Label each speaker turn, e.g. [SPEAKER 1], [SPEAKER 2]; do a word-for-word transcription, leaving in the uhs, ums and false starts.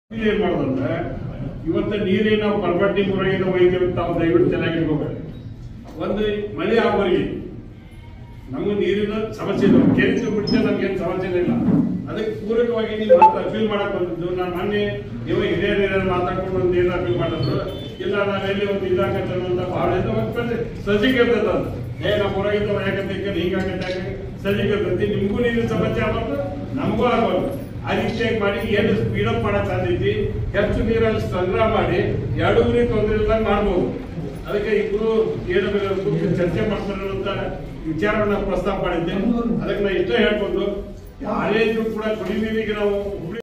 [SPEAKER 1] ಏನ್ ಮಾಡೋದಂದ್ರೆ ಇವತ್ತ ನೀರೇ ನಾವು ಪರ್ಬಟ್ಟಿ ಮುರಾಗಿನ ಒಯ್ತೀವಿ ತಾವು ದಯವಿಟ್ಟು ಚೆನ್ನಾಗಿಟ್ಕೋಬೇಕು. ಒಂದು ಮಳೆ ಆಗೋರಿಗೆ ನಮ್ಗೆ ನೀರಿನ ಸಮಸ್ಯೆ ಇದೆ, ಕೆರೆ ತುಂಬಿಟ್ಟೆ ನಮ್ಗೇನು ಸಮಸ್ಯೆ ಇಲ್ಲ. ಅದಕ್ಕೆ ಪೂರಕವಾಗಿ ನೀವು ಮಾತು ಅಪೀಲ್ ಮಾಡಕ್ ಬಂದಿದ್ದು. ನಾನು ಮೊನ್ನೆ ನೀವು ಹಿರಿಯರು ಹಿರಿಯರು ಮಾತಾಡ್ಕೊಂಡು ಒಂದು ಏನು ಅಪೀಲ್ ಮಾಡಿದ್ರು, ಇಲ್ಲ ನಾವೆಲ್ಲಿ ಒಂದು ಇದಾಗತ್ತೆ ಅಂತ ಭಾಳ ಸಜ್ಜಿಗೆ ಇರ್ತದ ಅಂತ. ಏ ನಮ್ಮ ಹೊರಗಿದ್ದವ್ರು ಯಾಕಂತ ಹೀಗಾಗತ್ತೆ ಸಜ್ಜಿಗೆ ಇರ್ತೈತಿ. ನಿಮ್ಗೂ ನೀರಿನ ಸಮಸ್ಯೆ ಆಗ್ಬಾರ್ದು, ನಮಗೂ ಆಗ್ಬಾರ್ದು. ಆ ರೀತಿಯಾಗಿ ಮಾಡಿ ಏನು ಸ್ಪೀಡಪ್ ಮಾಡಕ್ ಸಾಧ್ಯತೆ, ಹೆಚ್ಚು ನೀರಲ್ಲಿ ಸಂಗ್ರಹ ಮಾಡಿ ಎರಡೂವರೆ ತೊಂದರೆ ಇಲ್ಲದಂಗೆ ಮಾಡ್ಬೋದು. ಅದಕ್ಕೆ ಇಬ್ರು ಏನು ಚರ್ಚೆ ಮಾಡ್ತಾರೆ ಅಂತ ವಿಚಾರವನ್ನ ಪ್ರಸ್ತಾಪ ಮಾಡಿದ್ದೆ. ಅದಕ್ಕೆ ನಾ ಇಷ್ಟ ಹೇಳ್ಕೊಂಡು ಯಾರೇ ಇದ್ರು ಕೂಡ ಕುಡಿ ನೀರಿಗೆ ನಾವು